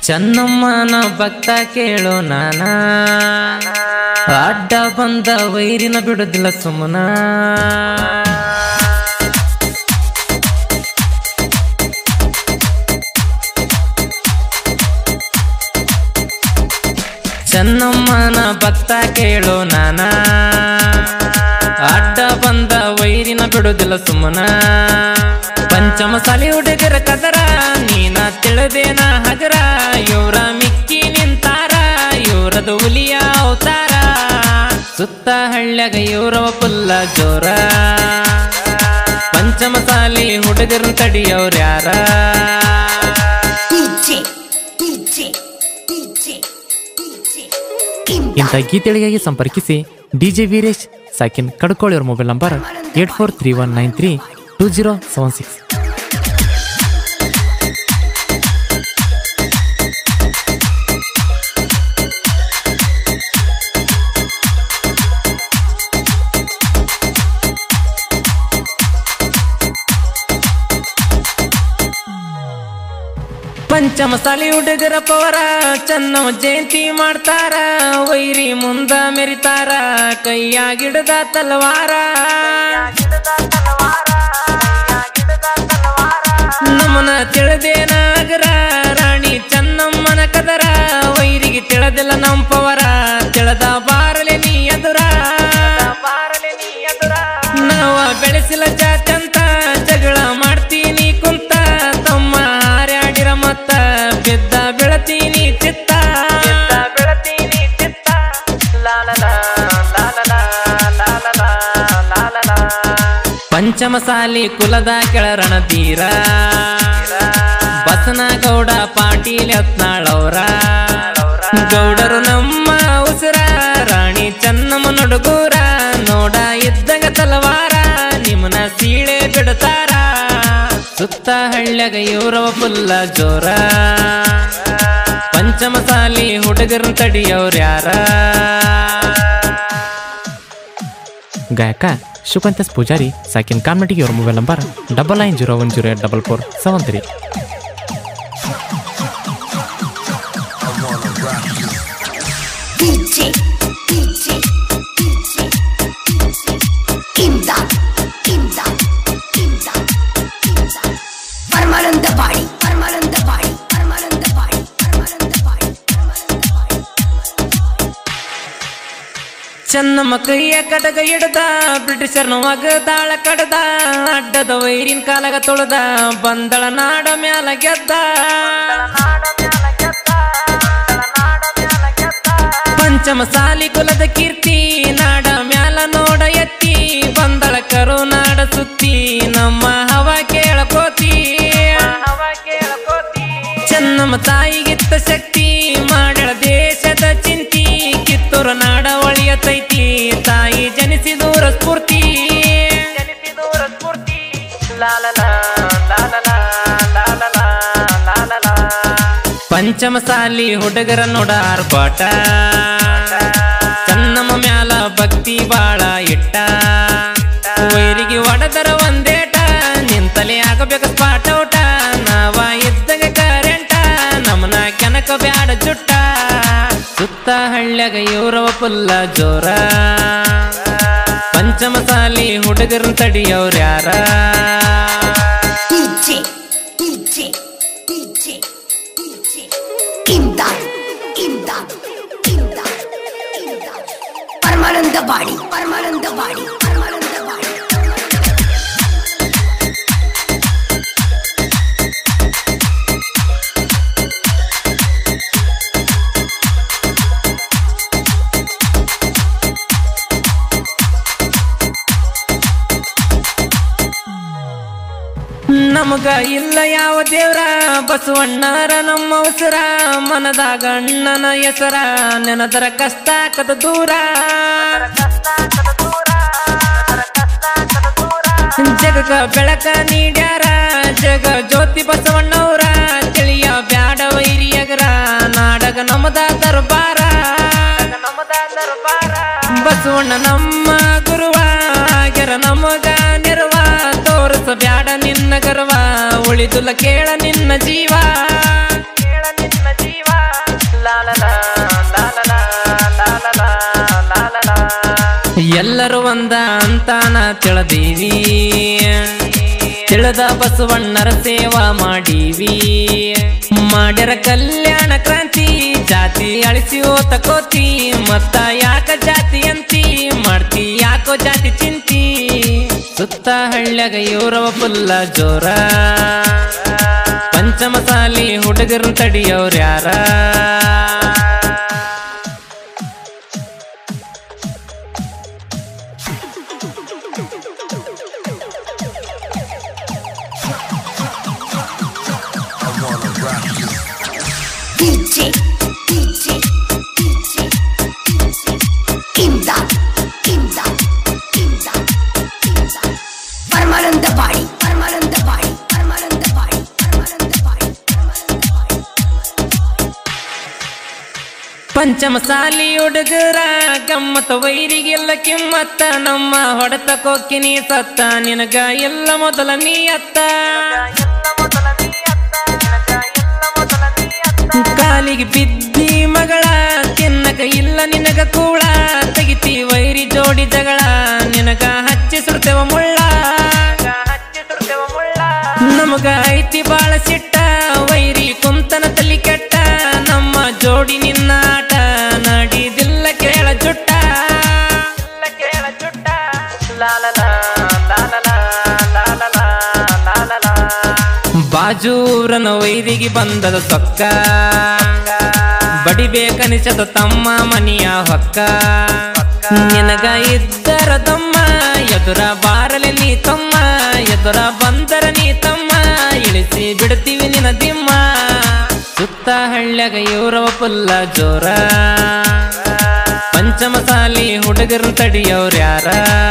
ಚೆನ್ನಮ್ಮನ ಭಕ್ತ ಕೇಳೋ ನಾನ ಅಡ್ಡ ಬಂದ ವೈರಿನ ಬಿಡುದಿಲ್ಲ ಸುಮ್ಮನ ಚೆನ್ನಮ್ಮನ ಭಕ್ತ ಕೇಳೋ ನಾನ ಅಡ್ಡ ಬಂದ ವೈರಿನ ಬಿಡುದಿಲ್ಲ ಸುಮ್ಮನ ಪಂಚಮಸಾಲಿ ಹುಡುಗರ ಕದರ ನೀನ ತಿಳಿದೇನ ಹಗರ ಇವ್ರ ಮಿಕ್ಕಿ ನಿಂತಾರ ಇವ್ರದು ಹುಲಿಯ ಅವತಾರ ಸುತ್ತ ಹಳ್ಳ್ಯಾಗ ಇವ್ರವ ಪುಲ್ಲ ಜೋರ ಪಂಚಮಸಾಲಿ ಹುಡುಗರನ್ನ ತಡಿಯವ್ರ್ಯಾರ ಇಂಥ ಗೀತೆಗಳಿಗಾಗಿ ಸಂಪರ್ಕಿಸಿ ಡಿಜೆ ವೀರೇಶ್ ಸಾಕಿನ್ ಕಡ್ಕೊಳ್ಳಿಯವ್ರ ಮೊಬೈಲ್ ನಂಬರ್ 8431932076. ಪಂಚಮಸಾಲಿ ಹುಡುಗರ ಪವರ ಚೆನ್ನಮ್ಮ ಜಯಂತಿ ಮಾಡ್ತಾರ ವೈರಿ ಮುಂದ ಮೆರಿತಾರ ಕೈಯಾಗಿಡದ ತಲವಾರ ನಮ್ಮನ ತಿಳಿದೇನಾಗರ ರಾಣಿ ಚೆನ್ನಮ್ಮನ ಕದರ ವೈರಿಗೆ ತಿಳಿದಿಲ್ಲ ನಮ್ಮ ಪವರ ತಿಳಿದ ಬಾರಲೆ ನೀ ಎದುರ ನಾವ ಬೆಳೆಸಿಲ್ಲ ಜಾತ್ಯಂತ ಜಗಳ ಮಾಡ್ತೀನಿ ಕುಂತ ತಮ್ಮ ಹಾರ್ಯಾಡಿರ ಮತ್ತ ಬಿದ್ದ ಬೆಳತೀನಿ ಚಿತ್ತ ಪಂಚಮಸಾಲಿ ಕುಲದ ಕೆಳರಣತೀರ ಬಸನಗೌಡ ಪಾಟೀಲ್ ಯತ್ನಾಳವ್ರ ಗೌಡರು ನಮ್ಮ ಉಸಿರ ರಾಣಿ ಚೆನ್ನಮ್ಮ ನುಡುಗೂರ ನೋಡ ಇದ್ದಂಗ ತಲವಾರ ನಿಮ್ಮನ ಸೀಳೆ ಬಿಡ್ತಾರ ಸುತ್ತ ಹಳ್ಳ್ಯಾಗ ಇವ್ರವ ಪುಲ್ಲ ಜೋರ ಪಂಚಮಸಾಲಿ ಹುಡುಗರನ್ನ ತಡಿಯವ್ರ್ಯಾರ ಗಾಯಕ ಶುಕಂತಸ್ ಪೂಜಾರಿ ಸಾಕಿನ್ ಕಾನ್ಮೆಟಿಗೆ ಅವ್ರ ಮೊಬೈಲ್ ನಂಬರ್ 9901084473. ಚೆನ್ನಮ್ಮ ಕೈಯ ಕಡಗ ಹಿಡ್ದ ಬ್ರಿಟಿಷರ್ನ ಮಗದಾಳ ಕಡದ ಅಡ್ಡದ ವೈರಿನ ಕಾಲಗ ತೊಳೆದ ಬಂದಳ ನಾಡ ಮ್ಯಾಲ ಗೆದ್ದ ಪಂಚಮಸಾಲಿ ಕುಲದ ಕೀರ್ತಿ ನಾಡ ಮ್ಯಾಲ ನೋಡ ಎತ್ತಿ ಬಂದಳ ಕರುನಾಡ ಸುತ್ತಿ ನಮ್ಮ ಹವ ಕೇಳಕೋತಿ ಚೆನ್ನಮ್ಮ ತಾಯಿಗಿತ್ತ ಶಕ್ತಿ ಮಾಡಳ ದೇಶದ ಚಿಂತಿ ಕಿತ್ತೂರ ನಾಡ ಒಳಿಯತೈತಿ ತಾಯಿ ಜನಿಸಿದೂರ ಸ್ಫೂರ್ತಿ ಪಂಚಮಸಾಲಿ ಹುಡುಗರ ನೋಡ ಆರ್ಭಾಟ ಚೆನ್ನಮ್ಮ ಮ್ಯಾಲ ಭಕ್ತಿ ಬಾಳ ಇಟ್ಟ ವೈರಿಗೆ ಒಡದರ ಒಂದೇಟ ನಿಂತಲೇ ಆಗಬೇಕು ಸ್ಪಾಟ ಊಟ ನಾವ ಇದ್ದಂಗ ಕರೆಂಟ ನಮ್ಮನ ಕೆನಕ ಬ್ಯಾಡ ಜುಟ್ಟ ಸುತ್ತ ಹಳ್ಳ್ಯಾಗ ಇವ್ರವ ಪುಲ್ಲ ಜೋರ ಪಂಚಮಸಾಲಿ ಹುಡುಗರನ್ನ ತಡಿಯವ್ರ್ಯಾರ ಪರಮಾನಂದವಾಡಿ ನಮಗ ಇಲ್ಲ ಯಾವ ದೇವ್ರ ಬಸವಣ್ಣರ ನಮ್ಮ ಉಸಿರ ಮನದಾಗ ಅಣ್ಣನ ಹೆಸರ ನೆನದರ ಕಷ್ಟ ಕದ ದೂರ ಜಗಗ ಬೆಳಕ ನೀಡ್ಯಾರ ಜಗ ಜ್ಯೋತಿ ಬಸವಣ್ಣವ್ರ ತಿಳಿಯ ಬ್ಯಾಡ ವೈರಿಯಗರ ನಾಡಗ ನಮದ ದರ್ಬಾರ ಬಸವಣ್ಣ ನಮ್ಮ ಗುರುವ ಆಗ್ಯರ ನಮಗ ನೆರವ ತೋರಿಸ ಬ್ಯಾಡ ನಿನ್ನ ಗರ್ವ ಉಳಿದುಲ ಕೇಳ ನಿನ್ನ ಜೀವ ಎಲ್ಲರೂ ಒಂದ ಅಂತಾನ ತಿಳದೀವಿ ತಿಳಿದ ಬಸವಣ್ಣರ ಸೇವಾ ಮಾಡೀವಿ ಮಾಡ್ಯರ ಕಲ್ಯಾಣ ಕ್ರಾಂತಿ ಜಾತಿ ಅಳಿಸಿ ಓತ ಕೋತಿ ಮತ್ತ ಯಾಕ ಜಾತಿ ಅಂತಿ ಮಾಡ್ತಿ ಯಾಕೋ ಜಾತಿ ಚಿಂತಿ ಸುತ್ತ ಹಳ್ಳ್ಯಾಗ ಇವ್ರವ ಫುಲ್ಲ ಜೋರ ಪಂಚಮಸಾಲಿ ಹುಡುಗರು ತಡಿಯವ್ರ್ಯಾರ ಪಂಚಮಸಾಲಿ ಹುಡುಗರ ಗಮ್ಮತ್ತ ವೈರಿಗೆಲ್ಲ ಕಿಮ್ಮತ್ತ ನಮ್ಮ ಹೊಡೆತ ಕೊಕ್ಕಿನಿ ಸತ್ತ ನಿನಗ ಎಲ್ಲ ಮೊದಲ ನೀಯತ್ತ ಕಾಲಿಗೆ ಬಿದ್ದಿ ಮಗಳ ತಿನ್ನಕ ಇಲ್ಲ ನಿನಗ ಕೂಳ ತೆಗಿತಿ ವೈರಿ ಜೋಡಿ ಜಗಳ ನಿನಗ ಹಚ್ಚಿ ಸುಡ್ತೇವ ಮುಳ್ಳ ನಮಗ ಐತಿ ಬಾಳ ಸಿಟ್ಟ ವೈರಿ ಕುಂತನ ತಲಿ ಕೆಟ್ಟ ನಮ್ಮ ಜೋಡಿ ನಿನ್ನ ಆಟ ನಡಿದಿಲ್ಲ ಕೇಳ ಜುಟ್ಟ ಬಾಜೂರನ ವೈರಿಗೆ ಬಂದದ ಸೊಕ್ಕ ಬಡಿಬೇಕನಿಸದ ತಮ್ಮ ಮನಿಯ ಹೊಕ್ಕ ನಿನಗ ಇದ್ದರ ತಮ್ಮ ಎದುರ ಬಾರಲೆ ನೀ ತಮ್ಮ ಎದುರ ಬಂದರ ನೀ ತಮ್ಮ ಇಳಿಸಿ ಬಿಡ್ತೀವಿ ನಿನ್ನ ದಿಮ್ಮ ಸುತ್ತ ಹಳ್ಳ್ಯಾಗ ಇವ್ರವ ಫುಲ್ಲ ಜೋರ ಪಂಚಮಸಾಲಿ ಹುಡುಗರು ತಡಿಯವ್ರ್ಯಾರ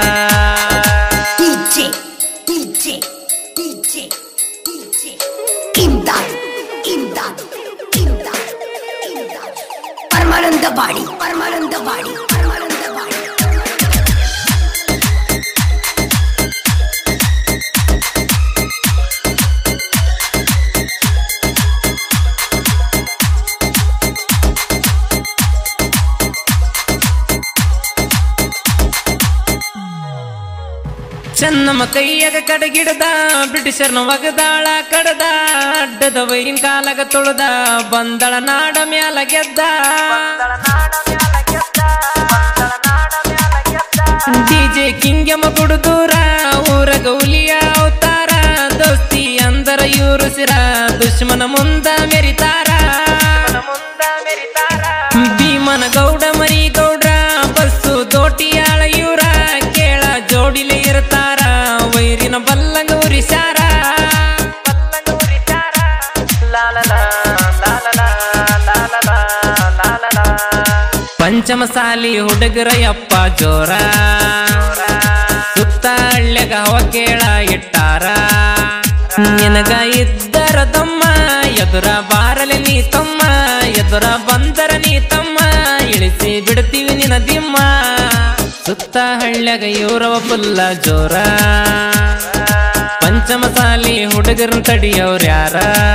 ಪರಮಾನಂದವಾಡಿ ಪರಮಾನಂದವಾಡಿ ಪರಮಾನಂದವಾಡಿ ಚೆನ್ನಮ್ಮ ಕೈಯಾಗ ಕಡಗಿಡದ ಬ್ರಿಟಿಷರ್ನ ಒಗದಾಳ ಕಡದ ಅಡ್ಡದ ವೈರಿನ ಕಾಲಾಗ ತುಳದ ಬಂದಳ ನಾಡ ಮ್ಯಾಲ ಗೆದ್ದ ಡಿಜೆ ಕಿಂಗಮ್ಮ ಗುಡುದೂರ ಊರ ಗೌಲಿಯ ಅವತಾರ ದೋಸ್ತಿ ಅಂದರ ಇವರು ಸಿರ ದುಶ್ಮನ ಮುಂದ ಮೆರಿತಾರ ಭೀಮನ ಗೌಡ ಮರಿ ಗೌಡ್ರ ಬಸ್ಸು ದೋಟಿಯಾಳ ಇವ್ರ ಕೇಳ ಜೋಡಿಲೆ ಇರ್ತಾರ ವೈರಿನ ಬಲ್ಲಂಗ ಉರಿಸಾರ ಪಂಚಮಸಾಲಿ ಹುಡುಗರ ಯಪ್ಪ ಜೋರ ಸುತ್ತ ಹಳ್ಳ್ಯಾಗ ಹವ ಕೇಳ ಇಟ್ಟಾರ ನಿನಗ ಇದ್ದರ ತಮ್ಮ ಎದುರ ಬಾರಲೆ ನೀ ತಮ್ಮ ಎದುರ ಬಂದರ ನೀ ತಮ್ಮ ಇಳಿಸಿ ಬಿಡ್ತೀವಿ ನಿನ್ನ ದಿಮ್ಮ ಸುತ್ತ ಹಳ್ಳ್ಯಾಗ ಇವ್ರವ ಫುಲ್ಲ ಜೋರ ಪಂಚಮಸಾಲಿ ಹುಡುಗರು ತಡಿಯವ್ರ್ಯಾರ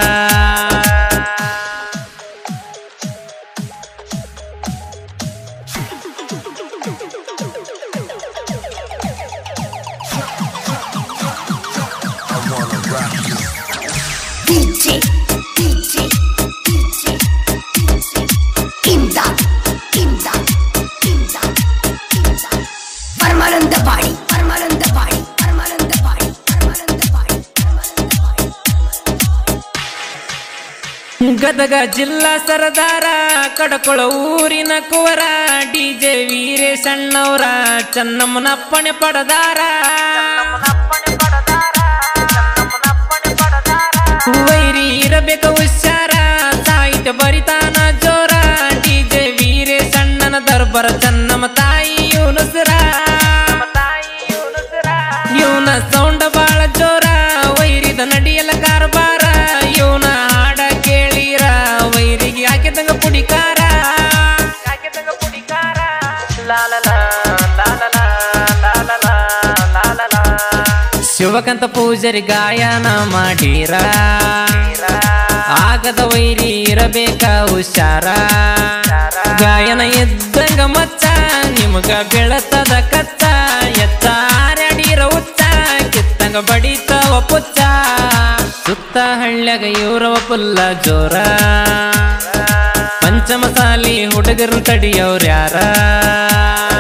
ಪರಮಾನಂದವಾಡಿ ಪರಮಾನಂದವಾಡಿ ಪರಮಾನಂದವಾಡಿ ಪರಮಾನಂದವಾಡಿ ಗದಗ ಜಿಲ್ಲಾ ಸರದಾರ ಕಡಕೊಳ ಊರಿನ ಕುವರ ಡಿಜೆ ವೀರೇಶಣ್ಣವರ ಚೆನ್ನಮ್ಮನಪ್ಪಣೆ ಪಡದಾರ ವೈರಿ ಇರಬೇಕ ಹುಷಾರ ಸಾಹಿತ್ಯ ಬರಿತಾನ ಜೋರ ಡಿಜೆ ವೀರೇಶಣ್ಣನ ದರ್ಬರ ಚೆನ್ನಮ್ಮ ತಾಯಿ ಯುನುಸರ ಇವನ ಸೌಂಡ ಬಾಳ ಜೋರ ವೈರಿದ ನಡಿಯಲ ಕಾರ್ಬಾರ ಇವನ ಹಾಡ ಕೇಳಿರ ವೈರಿಗೆ ಹಾಕಿದಂಗ ಪುಡಿಕಾರ ಶಿವಕಂತ ಪೂಜರಿ ಗಾಯನ ಮಾಡೀರ ಆಗದ ವೈರಿ ಇರಬೇಕ ಹುಷಾರ ಗಾಯನ ಇದ್ದಂಗ ಮಚ್ಚ ನಿಮಗ ಬೆಳತದ ಕಚ್ಚ ನನಗ ಬಡಿತಾವ ಪುಚ್ಚ ಸುತ್ತ ಹಳ್ಳ್ಯಾಗ ಇವ್ರವ ಪುಲ್ಲ ಜೋರ ಪಂಚಮಸಾಲಿ ಹುಡುಗರನ್ ತಡಿಯವ್ರ ಯಾರ